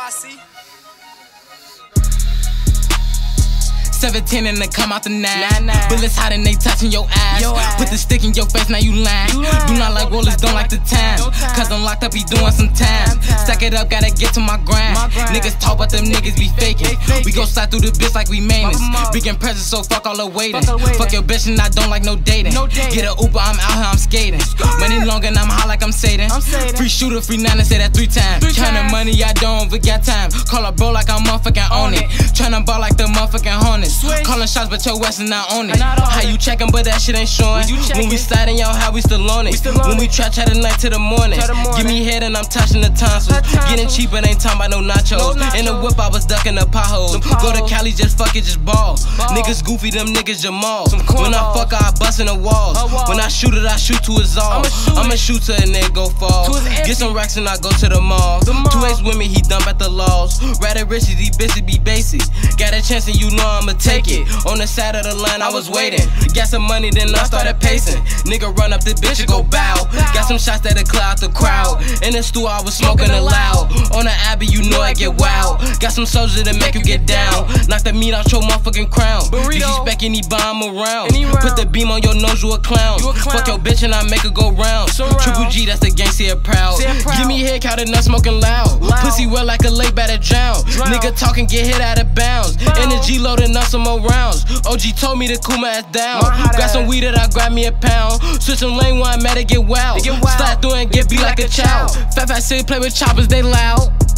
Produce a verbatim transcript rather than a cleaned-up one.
Posse. seventeen and they come out the nine. Bullets hot and they touching your ass. Yo ass. Put the stick in your face, now you lying. You Do not like rollers, don't like the time. Cause I'm locked up, he doing some time. Stack it up, gotta get to my grind. my grind. Niggas talk, but them niggas be faking. We go slide through the bitch like we maintenance. Big in presence, so fuck all the waiting. Fuck, waiting. Fuck your bitch and I don't like no dating. No dating. Get a Uber, I'm out here, I'm skating. Money long and I'm high like I'm Satan. I'm Free shooter, free nine, say that three times. Counting money, I don't forget time. Call a bro like I'm motherfucking on it. Tryna ball like the motherfucking Hornets. Calling shots, but your West is not on it. How you checking, but that shit ain't showing. When we sliding, y'all, how we still on it. When we try, try the night to the morning. Give me head and I'm touching the tonsils. Getting cheap, but ain't talking about no nachos. In the whip, I was ducking the potholes. Go to Cali, just fuck it, just ball. Niggas goofy, them niggas Jamal. When I fuck, I bust in the walls. When I shoot it, I shoot to his all. I'ma shoot to a nigga go fall. Get some racks and I go to the mall. Two A's with me, he dump at the laws. Rather riches, these bitches be basic. Got a chance and you know I'ma take it. On the side of the line, I was waiting. Got some money, then I started pacing. Nigga run up the bitch and go bow. Got some shots that'll clear out the crowd. In the stool, I was smoking it loud. On the Abbey, you know I get wild. Got some soldiers that make you get down. Knock the meat out your motherfucking crown. Disrespect any bomb around. Put the beam on your nose, you a clown. Fuck your bitch and I make her go round. Triple G, that's the gang, see it proud. Give me head count and not smoking loud. Pussy wet like a lake by the drown. Nigga talking, get hit out of bounds. Energy loading up some more rounds. O G told me to cool my ass down. Grab some weed that I grab me a pound. Switch some lane one, mad to get wild. Slide through and get beat like a child. Fat fat city play with choppers, they loud.